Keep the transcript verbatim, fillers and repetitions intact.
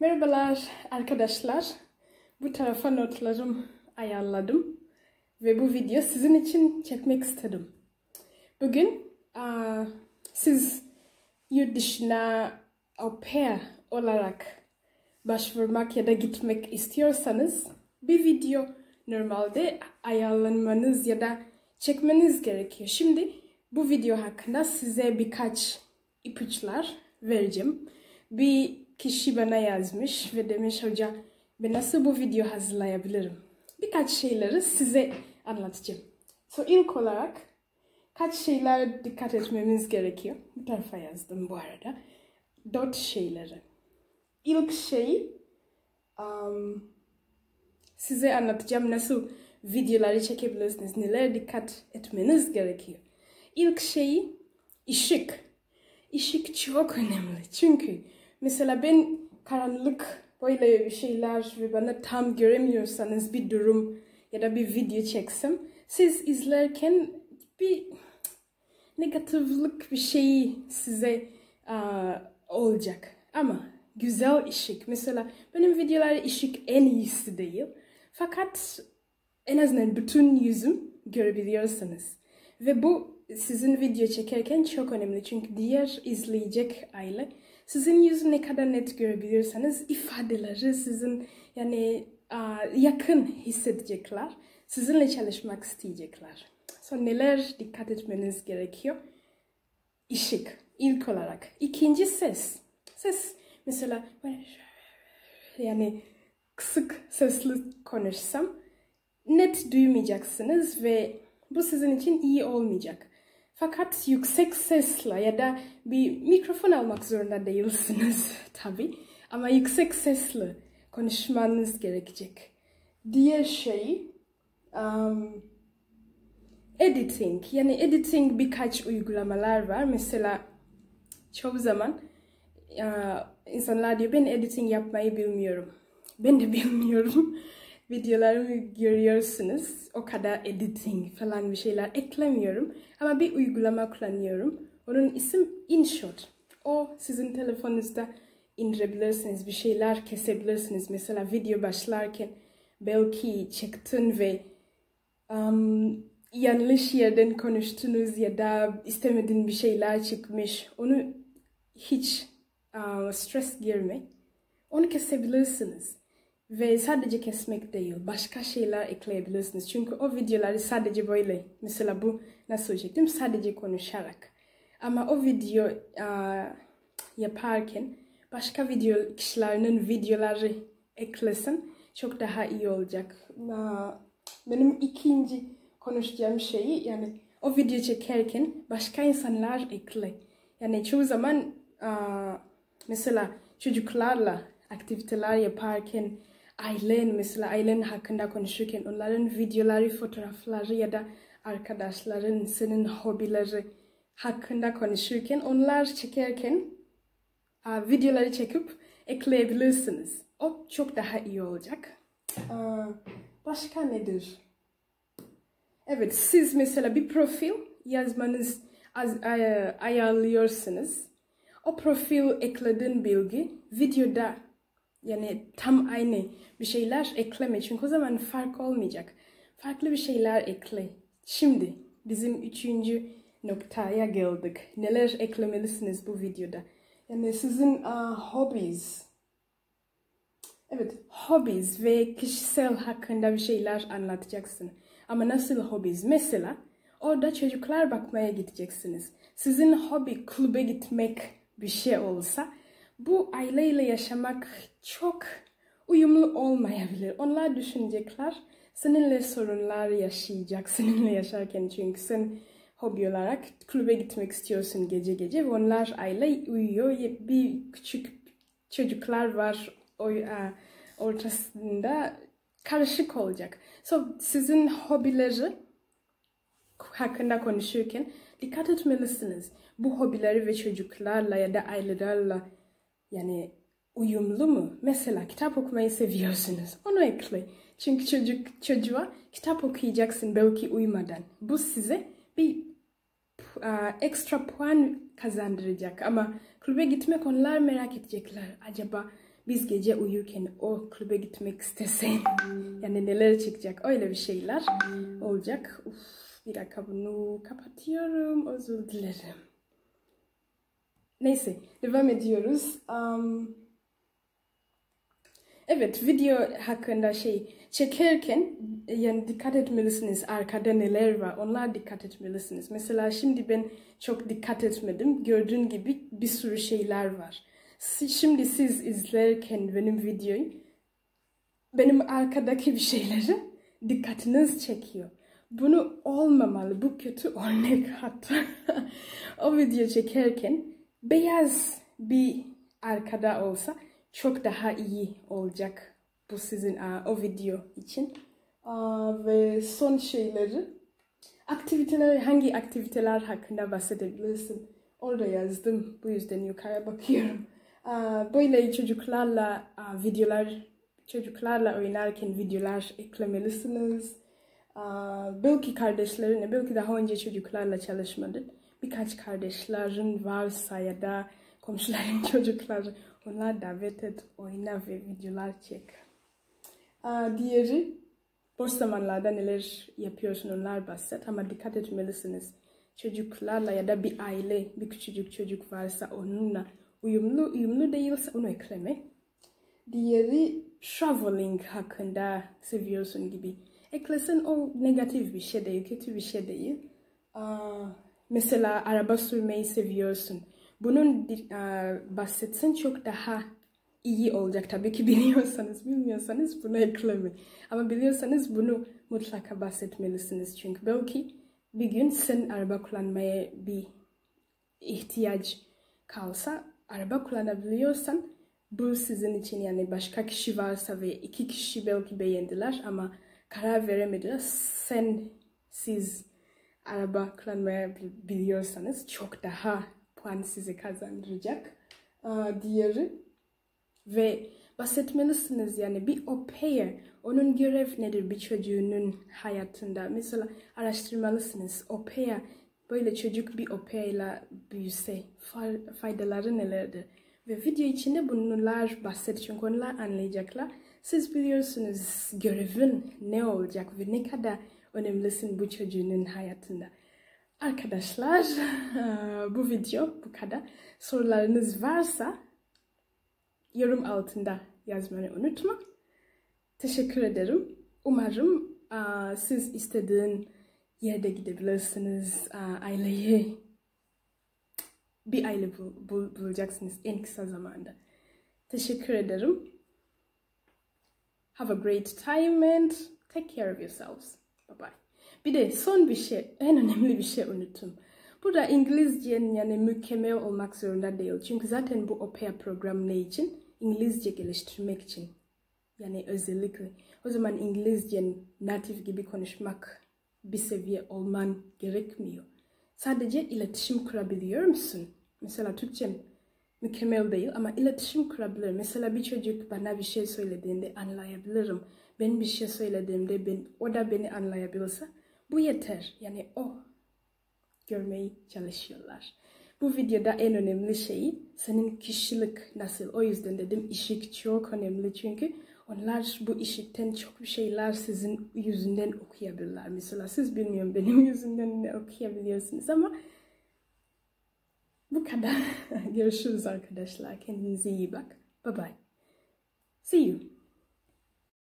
Merhabalar arkadaşlar. Bu tarafa notlarım ayarladım ve bu video sizin için çekmek istedim. Bugün uh, siz yurt dışına au pair olarak başvurmak ya da gitmek istiyorsanız bir video normalde ayarlanmanız ya da çekmeniz gerekiyor. Şimdi bu video hakkında size birkaç ipuçlar vereceğim. Bir kişi bana yazmış ve demiş hoca ben nasıl bu video hazırlayabilirim? Birkaç şeyleri size anlatacağım. So ilk olarak kaç şeyler dikkat etmemiz gerekiyor? Bu tarafa yazdım bu arada. Dört şeyleri. İlk şey um, size anlatacağım nasıl videoları çekebilirsiniz. Neler dikkat etmeniz gerekiyor. İlk şey ışık. Işık çok önemli. Çünkü mesela ben karanlık böyle bir şeyler ve bana tam göremiyorsanız bir durum ya da bir video çeksem siz izlerken bir negatiflik bir şey size uh, olacak. Ama güzel ışık. Mesela benim videolar ışık en iyisi değil. Fakat en azından bütün yüzüm görebiliyorsanız. Ve bu sizin video çekerken çok önemli. Çünkü diğer izleyecek aile sizin yüzü ne kadar net görebilirseniz ifadeleri sizin yani uh, yakın hissedecekler. Sizinle çalışmak isteyecekler. So neler dikkat etmeniz gerekiyor? Işık ilk olarak. İkinci ses. Ses mesela yani kısık sesli konuşsam net duymayacaksınız ve bu sizin için iyi olmayacak. Fakat yüksek sesle ya da bir mikrofon almak zorunda değilsiniz tabii. Ama yüksek sesle konuşmanız gerekecek. Diğer şey um, editing. Yani editing birkaç uygulamalar var. Mesela çoğu zaman uh, insanlar diyor ben editing yapmayı bilmiyorum. Ben de bilmiyorum. Videolarımı görüyorsunuz. O kadar editing falan bir şeyler eklemiyorum. Ama bir uygulama kullanıyorum. Onun isim InShot. O sizin telefonunuzda indirebilirsiniz. Bir şeyler kesebilirsiniz. Mesela video başlarken belki çektin ve um, yanlış yerden konuştunuz ya da istemediğin bir şeyler çıkmış. Onu hiç uh, stres girme. Onu kesebilirsiniz. Ve sadece kesmek değil, başka şeyler ekleyebilirsiniz. Çünkü o videoları sadece böyle, mesela bu nasıl söyleyecektim, sadece konuşarak. Ama o video uh, yaparken başka video kişilerin videoları eklesin çok daha iyi olacak. Uh, benim ikinci konuşacağım şey yani o video çekerken başka insanlar ekle. Yani çoğu zaman uh, mesela çocuklarla aktiviteler yaparken ailen mesela ailen hakkında konuşurken onların videoları, fotoğrafları ya da arkadaşların senin hobileri hakkında konuşurken onlar çekerken uh, videoları çekip ekleyebilirsiniz. O çok daha iyi olacak. Uh, başka nedir? Evet, siz mesela bir profil yazmanız az, ay, ayarlıyorsunuz. O profil eklediğin bilgi videoda yani tam aynı bir şeyler ekleme. Çünkü o zaman fark olmayacak. Farklı bir şeyler ekle. Şimdi bizim üçüncü noktaya geldik. Neler eklemelisiniz bu videoda? Yani sizin uh, hobbies. Evet, hobbies ve kişisel hakkında bir şeyler anlatacaksın. Ama nasıl hobbies? Mesela orada çocuklar bakmaya gideceksiniz. Sizin hobi kulübe gitmek bir şey olsa bu aileyle yaşamak çok uyumlu olmayabilir. Onlar düşünecekler, seninle sorunlar yaşayacak seninle yaşarken çünkü sen hobi olarak kulübe gitmek istiyorsun gece gece ve onlar aile uyuyor. Bir küçük çocuklar var o, ortasında karışık olacak. So sizin hobileri hakkında konuşurken dikkat etmelisiniz. Bu hobileri ve çocuklarla ya da ailelerle yani uyumlu mu? Mesela kitap okumayı seviyorsunuz. Onu ekle. Çünkü çocuk çocuğa kitap okuyacaksın belki uyumadan. Bu size bir uh, ekstra puan kazandıracak. Ama kulübe gitmek onlar merak edecekler. Acaba biz gece uyurken o kulübe gitmek istesen yani neler çıkacak, öyle bir şeyler olacak. Uf, bir dakika bunu kapatıyorum, özür dilerim. Neyse, devam ediyoruz. Um, evet, video hakkında şey çekerken yani dikkat etmelisiniz, arkada neler var, onlar dikkat etmelisiniz. Mesela şimdi ben çok dikkat etmedim, gördüğün gibi bir sürü şeyler var. Şimdi siz izlerken benim videoyu, benim arkadaki bir şeyleri dikkatiniz çekiyor. Bunu olmamalı, bu kötü örnek hatta. O video çekerken beyaz bir arkada olsa çok daha iyi olacak bu sizin o video için. Ve son şeyleri, aktiviteler, hangi aktiviteler hakkında bahsedebilirsin? Orada yazdım, bu yüzden yukarı bakıyorum. Böyle çocuklarla videolar, çocuklarla oynarken videolar eklemelisiniz. Belki kardeşlerine, belki daha önce çocuklarla çalışmadın. Birkaç kardeşlerin varsa ya da komşuların çocukları, onlar davet et, oyna ve videolar çek. Diğeri, boş zamanlarda neler yapıyorsun onlar bahset ama dikkat etmelisiniz. Çocuklarla ya da bir aile, bir küçücük çocuk varsa onunla uyumlu, uyumlu değilse onu ekleme. Diğeri, traveling hakkında seviyorsun gibi. Eklesin, o negatif bir şey değil, kötü bir şey değil. Aa, mesela araba sürmeyi seviyorsun. Bunun uh, bahsetsin, çok daha iyi olacak. Tabii ki biliyorsanız, bilmiyorsanız bunu ekleme. Ama biliyorsanız bunu mutlaka bahsetmelisiniz. Çünkü belki bir gün sen araba kullanmaya bir ihtiyaç kalsa, araba kullanabiliyorsan bu sizin için, yani başka kişi varsa ve iki kişi belki beğendiler ama karar veremediler. Sen, siz araba kullanmaya biliyorsanız çok daha puan size kazandıracak. Diğeri, ve bahsetmelisiniz yani bir au pair, onun görev nedir bir çocuğunun hayatında? Mesela araştırmalısınız, au pair, böyle çocuk bir au pair ile büyüse faydaları nelerdir? Ve video içinde bunlar bahset, çünkü onlar anlayacaklar. Siz biliyorsunuz görevin ne olacak ve ne kadar önemlisin bu çocuğun hayatında. Arkadaşlar, bu video bu kadar. Sorularınız varsa yorum altında yazmayı unutma. Teşekkür ederim. Umarım uh, siz istediğin yerde gidebilirsiniz. Uh, aileyi, bir aile bul, bul, bulacaksınız en kısa zamanda. Teşekkür ederim. Have a great time and take care of yourselves. Bye bye. Bir de son bir şey, en önemli bir şey unuttum. Burada İngilizcenin yani mükemmel olmak zorunda değil. Çünkü zaten bu au pair programı ne için? İngilizce geliştirmek için. Yani özellikle. O zaman İngilizcenin native gibi konuşmak bir seviye olman gerekmiyor. Sadece iletişim kurabiliyor musun? Mesela Türkçem mükemmel değil ama iletişim kurabilir. Mesela bir çocuk bana bir şey söylediğinde anlayabilirim. Ben bir şey söylediğimde ben, o da beni anlayabilirse bu yeter. Yani o görmeyi çalışıyorlar. Bu videoda en önemli şey senin kişilik nasıl. O yüzden dedim ışık çok önemli, çünkü onlar bu ışıktan çok bir şeyler sizin yüzünden okuyabilirler. Mesela siz bilmiyorum benim yüzümden ne okuyabiliyorsunuz ama bu kadar. Görüşürüz arkadaşlar. Kendinize iyi bak. Bye bye. See you.